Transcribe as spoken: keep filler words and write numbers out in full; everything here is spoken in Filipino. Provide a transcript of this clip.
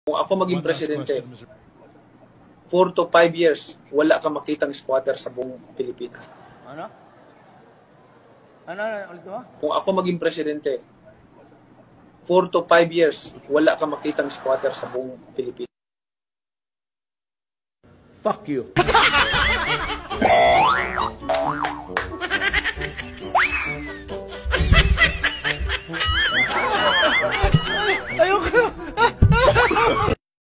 Kung ako maging presidente, four to five years, wala ka makitang squatter sa buong Pilipinas. Ano? Ano? Ano? Ulit mo? Kung ako maging presidente, four to five years, wala ka makitang squatter sa buong Pilipinas. Fuck you.